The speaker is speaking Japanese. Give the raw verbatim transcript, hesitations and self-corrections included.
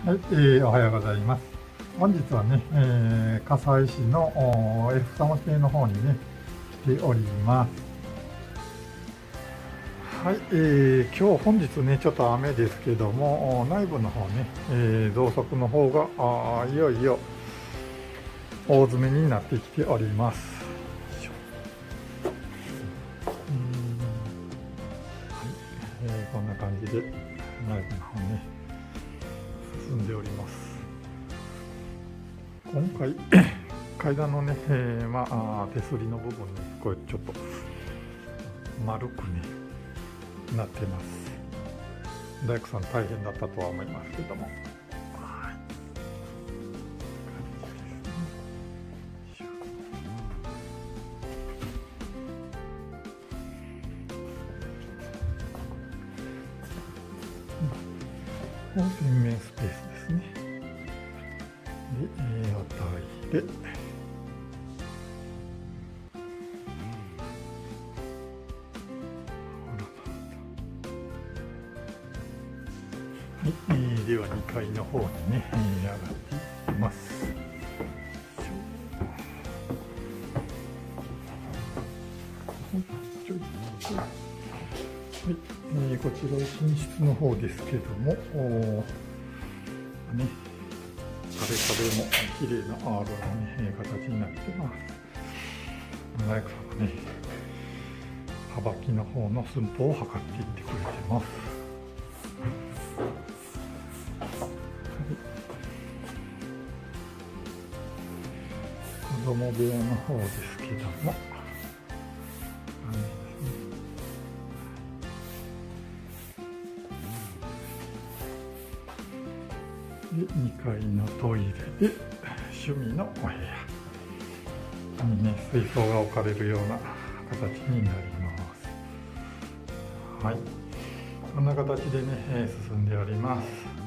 はい、えー、おはようございます。本日はね、えー、笠井市の F サモ邸の方にね、来ております。はい、えー、今日本日ね、ちょっと雨ですけども、内部の方ね、えー、増殖の方があいよいよ大詰めになってきております。うん、はい、えー、こんな感じで内部の方ね、進んでおります。今回階段のね、えー、まあ手すりの部分ね、これちょっと丸くねなってます。大工さん大変だったとは思いますけども、はい、ここ洗面スペースですね。で、えー、おトイレ。はい、えー、ではにかいの方にね、えー、上がっていきます。はい、えー、こちら寝室の方ですけども、ね、壁壁も綺麗なアールの、ね、形になってます。大工さんがね、幅木の方の寸法を測っていってくれてます。子供部屋の方ですけども、でにかいのトイレで趣味のお部屋にね、水槽が置かれるような形になります。はい、こんな形でね進んでおります。